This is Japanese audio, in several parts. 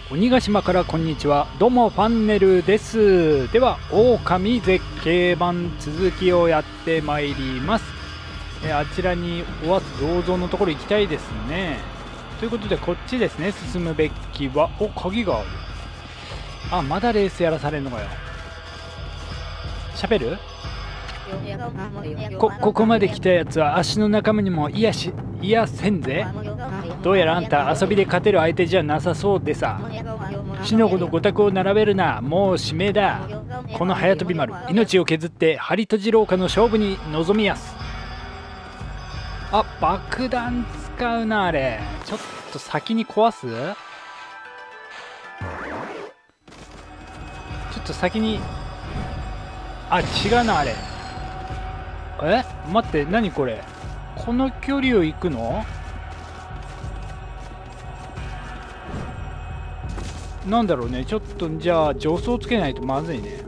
鬼ヶ島からこんにちは。どうもファンネルです。では狼絶景版続きをやってまいります。あちらに銅像のところ行きたいですね。ということでこっちですね。進むべきは鍵がある。あ、まだレースやらされるのかよ。喋る？ここまで来たやつは足の仲間にもいやせんぜ。どうやらあんた遊びで勝てる相手じゃなさそうでさ。死の子のご託を並べるな。もう指名だ。この早飛び丸、命を削ってハリ閉じ廊下の勝負に臨みやす。あ、爆弾使うな。あれちょっと先に壊す。ちょっと先に。あ、違うな。あれ待って、何これ。この距離を行くの？なんだろうね。ちょっとじゃあ助走つけないとまずいね。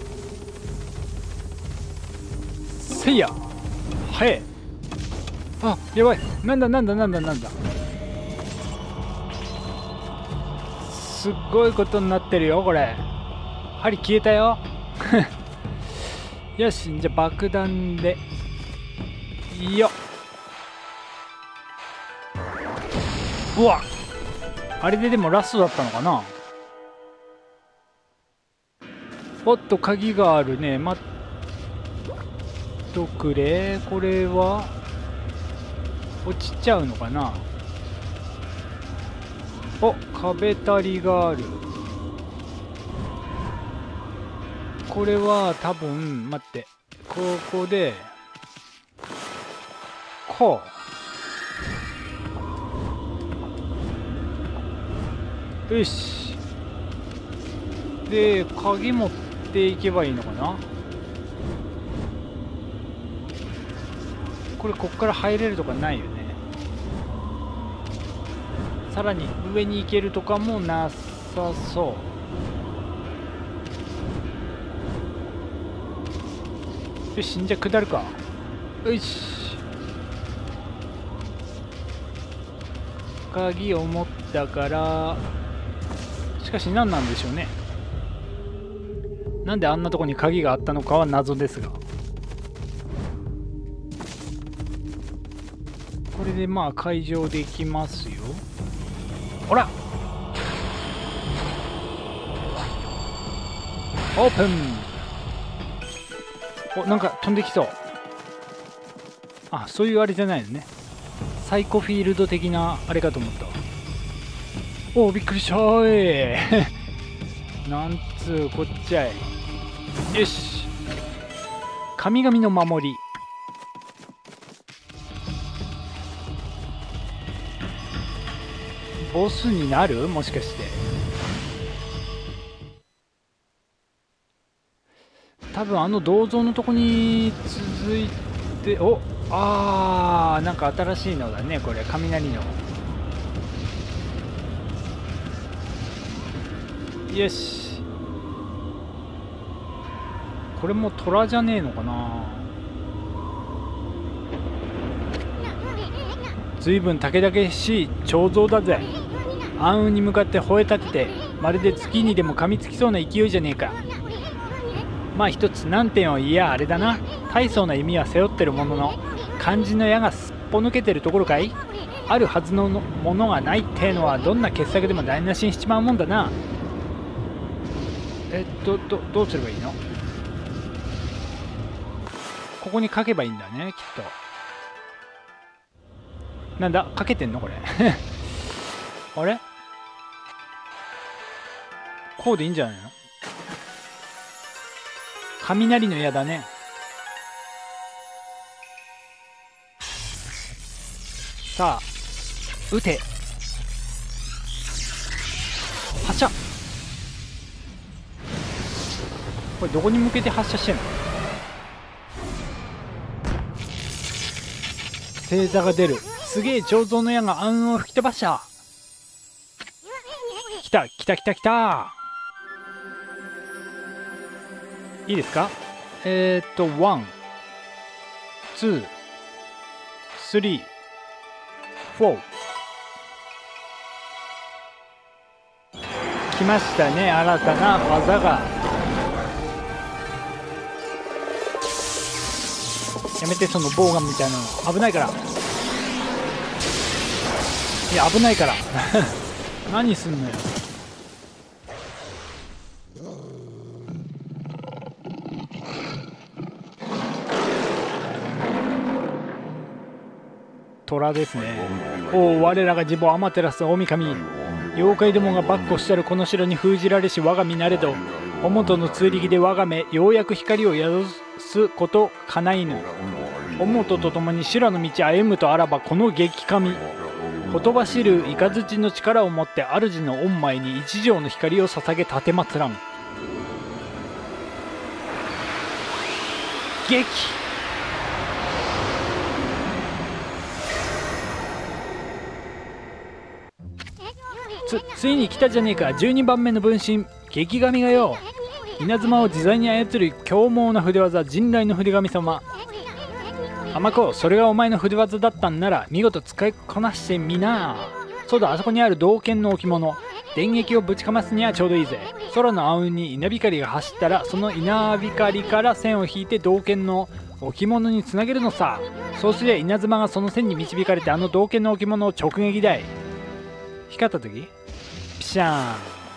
せいや、はえ。あ、やばい。なんだすっごいことになってるよこれ。針消えたよ。よし、じゃあ爆弾でよっ。うわ、あれででもラストだったのかな。おっと、鍵があるね。待っとくれ。これは落ちちゃうのかな。お、壁たりがある。これは多分、待って、ここでこう、よし。で鍵持っていけばいいのかな。これこっから入れるとかないよね。さらに上に行けるとかもなさそう。よし、じゃあ下るか。よし、鍵を持ったから。しかし何なんでしょうね。なんであんなとこに鍵があったのかは謎ですが、これでまあ解錠できますよ。ほら、オープン。お、なんか飛んできそう。あ、そういうあれじゃないのね。サイコフィールド的なあれかと思った。お、びっくりしたーい。なんつうこっちゃい。よし、神々の守り。ボスになる？もしかして。多分あの銅像のとこに続いて。なんか新しいのだねこれ。雷の。よし、これも虎じゃねえのかな。ずいぶん武々しい彫像だぜ。暗雲に向かって吠え立てて、まるで月にでも噛みつきそうな勢いじゃねえか。まあ一つ難点を言いやあれだな。大層な弓は背負ってるものの、肝心の矢がすっぽ抜けてるところかい。あるはずのものがないってのはどんな傑作でも台無しにしちまうもんだな。どうすればいいの？ここに書けばいいんだね、きっと。なんだ、書けてんのこれ。あれ、こうでいいんじゃないの？雷の矢だね。さあ撃て。発射。これどこに向けて発射してんの？星座が出る。すげえ彫像の矢が暗雲を吹き飛ばした。来た。いいですか。ワン、ツー、スリー、フォー。 来ましたね、新たな技が。やめて、そのボウガンみたいなの危ないから。いや危ないから何すんのよ。虎ですね。おお、我らが自母アマテラス大神、妖怪どもが跋扈したるこの城に封じられし我が身なれど、おもとの通力で我が目ようやく光を宿すことかないぬ。おもとと共に修羅の道歩むとあらば、この激神ほとばしる雷の力をもって主の御前に一条の光を捧げ奉らん。激ついに来たじゃねえか、12番目の分身激神がよ。稲妻を自在に操る凶猛な筆技、陣雷の筆神様。甘子、それがお前の筆技だったんなら見事使いこなしてみな。そうだ、あそこにある銅剣の置物、電撃をぶちかますにはちょうどいいぜ。空の暗雲に稲光が走ったら、その稲光から線を引いて銅剣の置物につなげるのさ。そうすりゃ稲妻がその線に導かれて、あの銅剣の置物を直撃だい。光った時ピシャーン。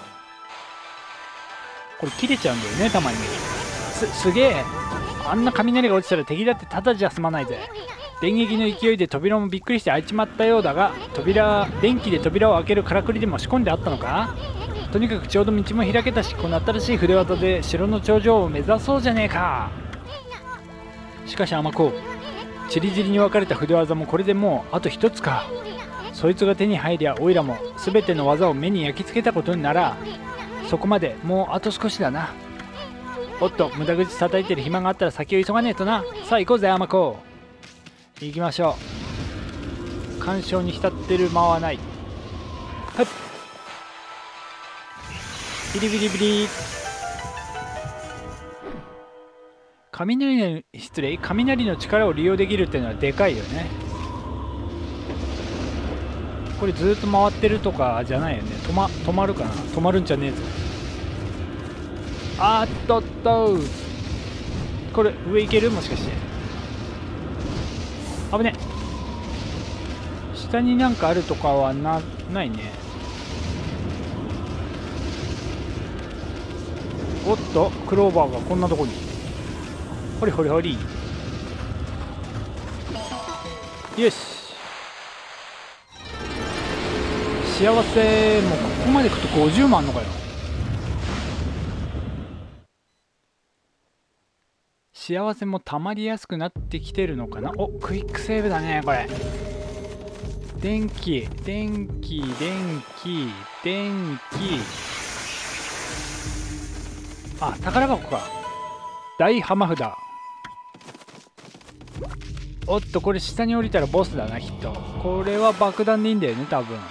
これ切れちゃうんだよね、たまに。すげえ。あんな雷が落ちたら敵だってただじゃ済まないぜ。電撃の勢いで扉もびっくりして開いちまったようだが、電気で扉を開けるからくりでも仕込んであったのか。とにかくちょうど道も開けたし、この新しい筆技で城の頂上を目指そうじゃねえか。しかし甘子、ちりぢりに分かれた筆技もこれでもうあと一つか。そいつが手に入りゃおいらも全ての技を目に焼き付けたことになら。そこまでもうあと少しだな。おっと、無駄口叩いてる暇があったら先を急がねえとな。さあ行こうぜ甘子、行きましょう。感傷に浸ってる間はない。はい、ビリビリビリ。雷の力を利用できるっていうのはでかいよね。これずっと回ってるとかじゃないよね。止まるかな。止まるんじゃねえぞ。あっとっと、これ上行ける、もしかして。危ね。下になんかあるとかはないね。おっと、クローバーがこんなとこに。ほりほりほり。よし、幸せ。もうここまで来ると50万あんのかよ。幸せもたまりやすくなってきてるのかな。お、クイックセーブだねこれ。電気。あ、宝箱か。大浜札。おっと、これ下に降りたらボスだなきっと。これは爆弾でいいんだよね多分。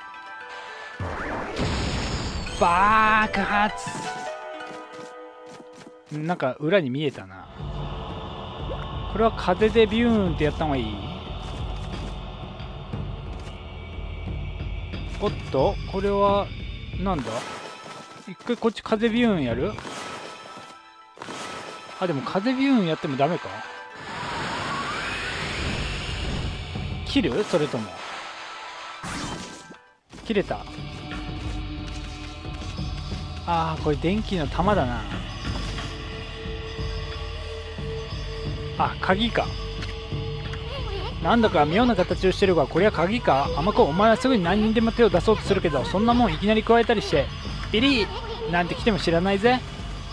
爆発。なんか裏に見えたな。これは風でビューンってやった方がいい。おっと、これはなんだ。一回こっち風ビューンやる。あ、でも風ビューンやってもダメか。切る、それとも切れた。あー、これ電気の玉だな。あ、鍵か。なんだか妙な形をしてるが、これは鍵か。甘子、お前はすぐに何にでも手を出そうとするけど、そんなもんいきなり加えたりしてビリーなんて来ても知らないぜ。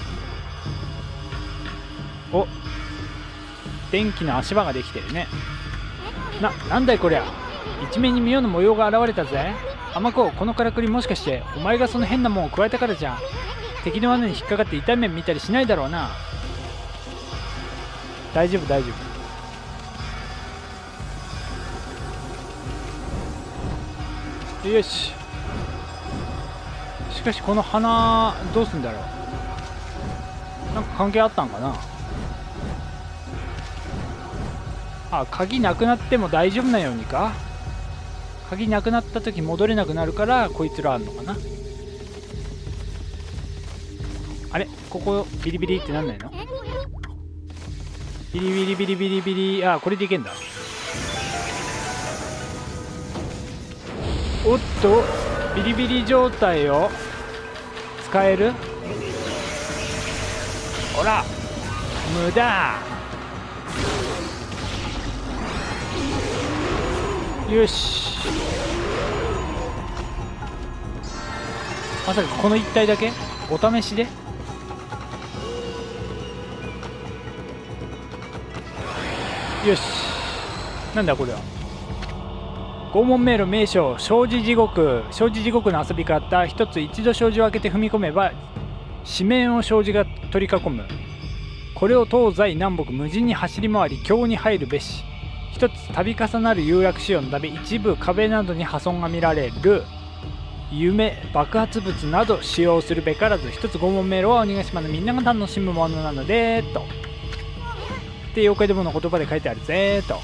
お、電気の足場ができてるね。なんだいこりゃ。一面に妙な模様が現れたぜ。甘子、このからくりもしかしてお前がその変なもんを加えたからじゃん。敵の罠に引っかかって痛い目見たりしないだろうな。大丈夫大丈夫。よし。しかしこの花どうすんだろう。なんか関係あったんかな。あ、鍵なくなっても大丈夫なようにか。鍵なくなった時戻れなくなるからこいつらあんのかな。 あれここビリビリってなんないの？ビリビリビリビリビリ。あ、これでいけんだ。おっとビリビリ状態を使える？ほら無駄。よし。まさかこの一体だけお試しで？よし。なんだこれは。拷問迷路名称障子地獄。障子地獄の遊び方。一つ、一度障子を開けて踏み込めば四面を障子が取り囲む。これを東西南北無尽に走り回り境に入るべし。一つ、度重なる有楽仕様のため一部壁などに破損が見られる。夢爆発物など使用するべからず。一つ、拷問迷路は鬼ヶ島のみんなが楽しむものなのでと。で妖怪どもの言葉で書いてあるぜと。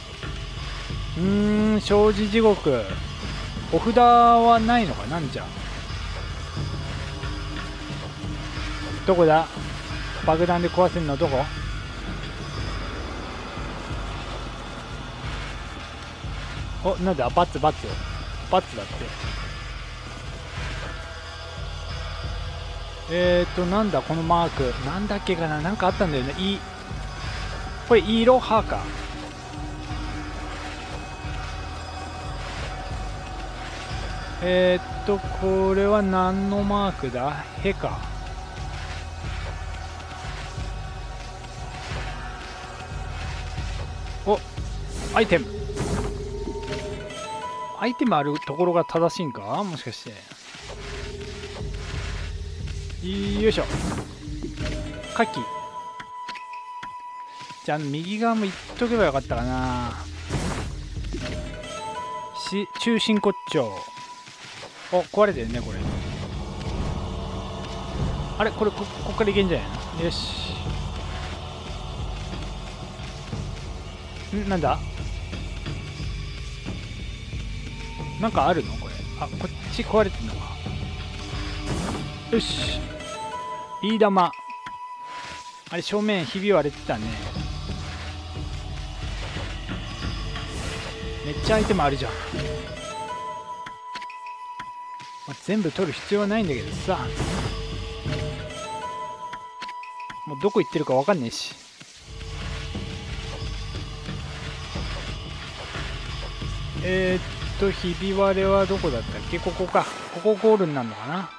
障子地獄。お札はないのかなんじゃ。どこだ？爆弾で壊せるのどこ？お、なんだバツバツバツだって。なんだこのマークなんだっけかな。なんかあったんだよね。これイロハか。これは何のマークだ？へか。お、アイテム。アイテムあるところが正しいんかもしかして。よいしょ。カキ。じゃあ右側も行っとけばよかったかな。中心骨頂。お、壊れてるねこれ。あれこれこっからいけんじゃないの。よし。なんだなんかあるのこれ。あ、こっち壊れてんのか。よし。ビー玉。あれ正面ひび割れてたね。めっちゃアイテムあるじゃん。全部取る必要はないんだけどさ。もうどこ行ってるか分かんねえし。ひび割れはどこだったっけ。ここか。ここゴールになるのかな。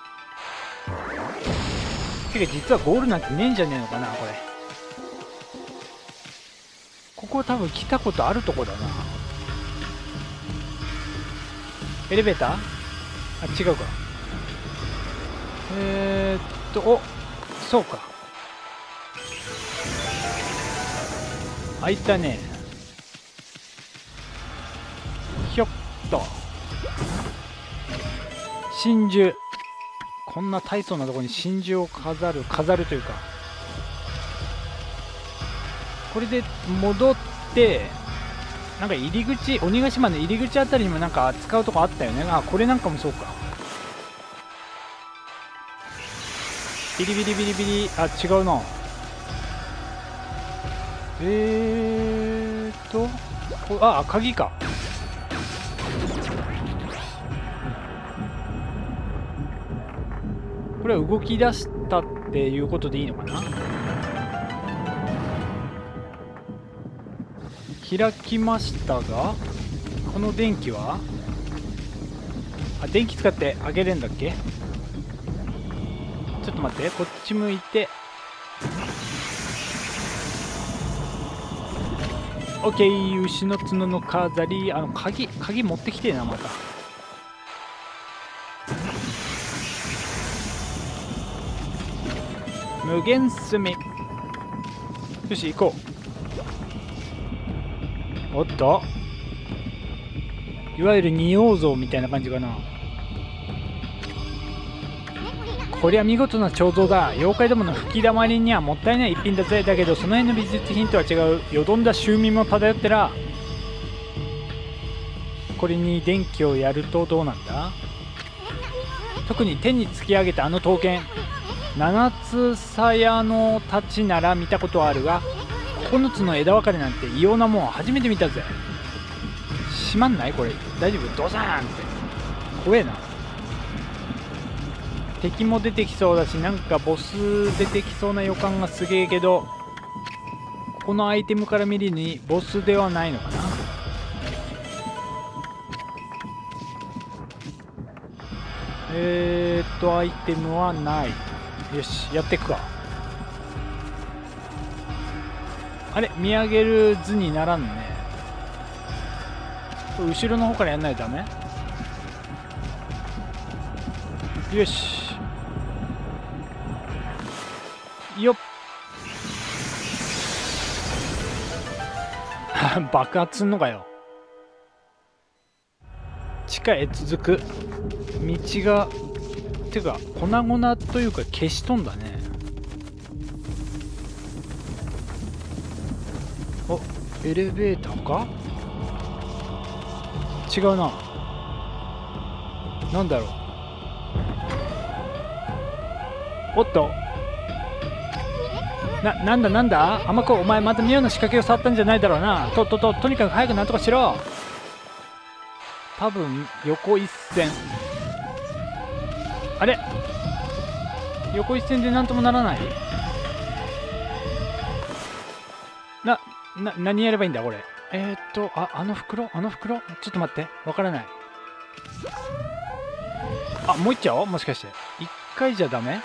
てか実はゴールなんてねえんじゃねえのかなこれ。ここ多分来たことあるとこだな。エレベーター？あ、違うか。お、そうか。開いたね。ひょっと。真珠。こんな大層なところに真珠を飾るというか。これで戻って、なんか入り口、鬼ヶ島の入り口あたりにもなんか使うとこあったよね。あ、これなんかもそうか。ビリビリビリビリ。あ、違うな。あ、鍵か。これは動き出したっていうことでいいのかな。開きましたが、この電気は、あ、電気使って開けれんだっけ。ちょっと待って、こっち向いて。オッケー。牛の角の飾り。鍵持ってきてえなまた。無限炭。よし行こう。おっと、いわゆる仁王像みたいな感じかな。こりゃ見事な彫像だ。妖怪どもの吹きだまりにはもったいない一品だぜ。だけどその辺の美術品とは違うよどんだ臭味も漂ってら。これに電気をやるとどうなんだ。特に天に突き上げたあの刀剣。 七つ鞘の太刀なら見たことはあるが、9つの枝分かれなんて異様なもん初めて見たぜ。閉まんないこれ。大丈夫？ドサーンって怖えな。敵も出てきそうだし、なんかボス出てきそうな予感がすげえけど、このアイテムから見るにボスではないのかな。アイテムはない。よし、やっていくか。あれ、見上げる図にならんね。後ろの方からやんないとダメ。よしよっ爆発すんのかよ。地下へ続く道が、てか粉々というか消し飛んだね。お、エレベーターか。違うな。なんだろう。おっと、なんだ甘子、お前また妙な仕掛けを触ったんじゃないだろうな。とにかく早くなんとかしろ。多分横一線。あれ、横一線でなんともならない。何やればいいんだこれ。あの袋ちょっと待って、わからない。あ、もう一丁、もしかして一回じゃダメ。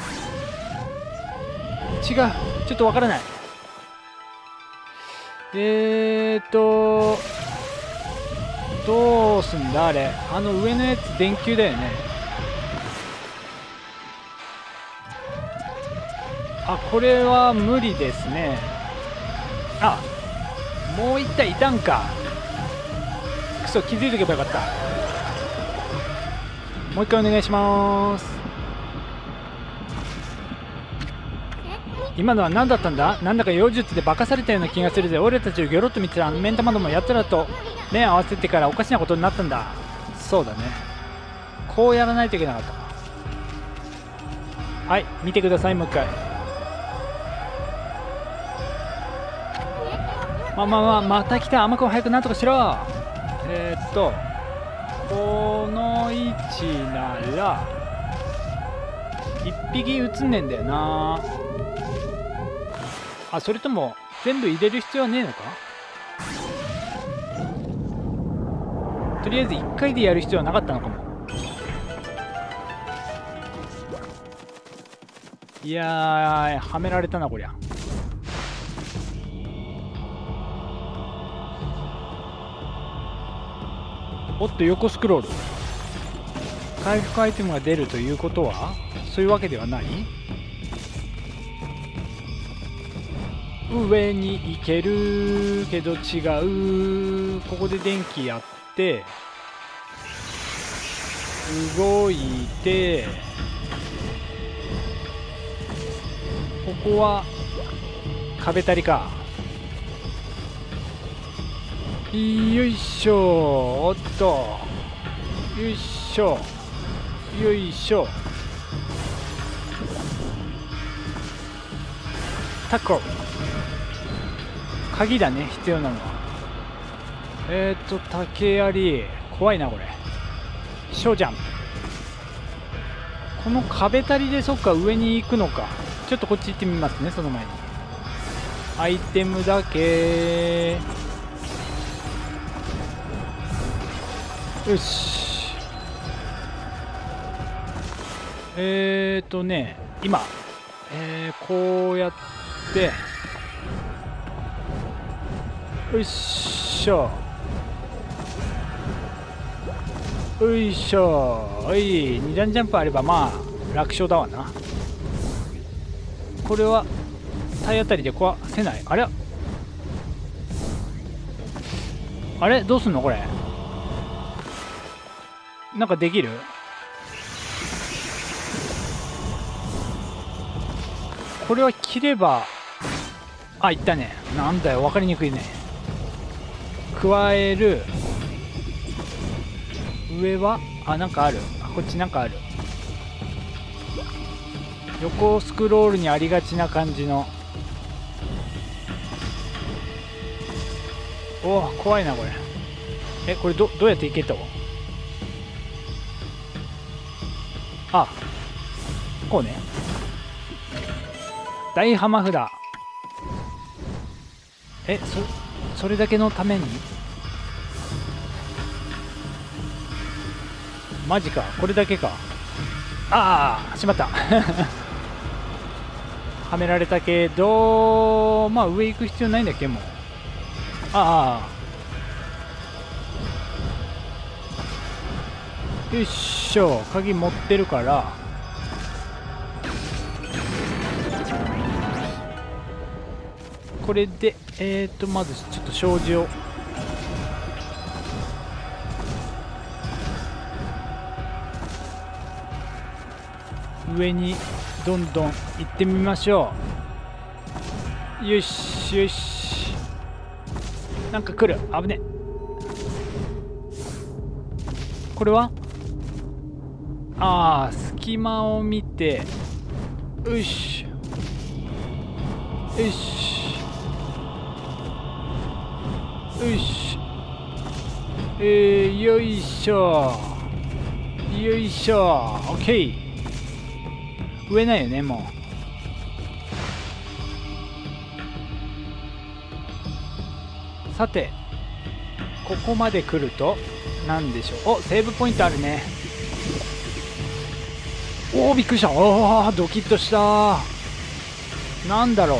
違う、ちょっとわからない。どうすんだあれ。あの上のやつ電球だよね。あ、これは無理ですね。あ、もう一体いたんか。くそ、気づいとけばよかった。もう一回お願いします。今のは何だったんだ。なんだか妖術で化かされたような気がするぜ。俺たちをギョロッと見てたあの目ん玉どもやつらと目合わせてからおかしなことになったんだ。そうだね、こうやらないといけなかった。はい、見てください、もう一回。また来た。甘く早くなんとかしろ。この位置なら1匹映んねんだよな。あ、それとも全部入れる必要はねえのか。とりあえず1回でやる必要はなかったのかも。いやー、はめられたなこりゃ。おっと、横スクロール。回復アイテムが出るということはそういうわけではない。上に行けるけど違う。ここで電気やって動いて、ここは壁たりか。よいしょ。おっと、よいしょよいしょ。タコ鍵だね、必要なのは。竹槍怖いなこれ。ショージャンプ。この壁たりでそっか上に行くのか。ちょっとこっち行ってみますね。その前にアイテムだけ。よし。今こうやってよいしょよいしょ。おい、2段ジャンプあればまあ楽勝だわな。これは体当たりで壊せない。あれあれ、どうすんのこれ。なんかできる。これは切れば、あ、いったね。なんだよ、分かりにくいね。加える。上は、あ、なんかある。あ、こっちなんかある。 横スクロールにありがちな感じの。おお、怖いなこれ。これどうやって行けと。あ、こうね。大浜札。それだけのために。マジか、これだけか。ああ、しまったはめられたけど、まあ上行く必要ないんだっけ、もう。ああ、よいしょ、鍵持ってるから。これでまずちょっと障子を。上にどんどん行ってみましょう。よしよし。なんか来る。危ね。これは隙間を見て。よしよしよし。よいしょよいしょ。オッケー。上ないよね、もう。さて、ここまで来ると何でしょう。お、セーブポイントあるね。おお、びっくりした。おお、ドキッとした。なんだろう。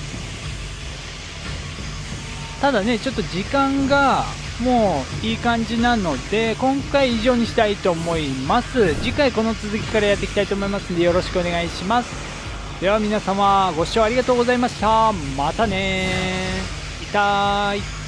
ただね、ちょっと時間がもういい感じなので、今回以上にしたいと思います。次回この続きからやっていきたいと思いますので、よろしくお願いします。では皆様、ご視聴ありがとうございました。またねー。痛い。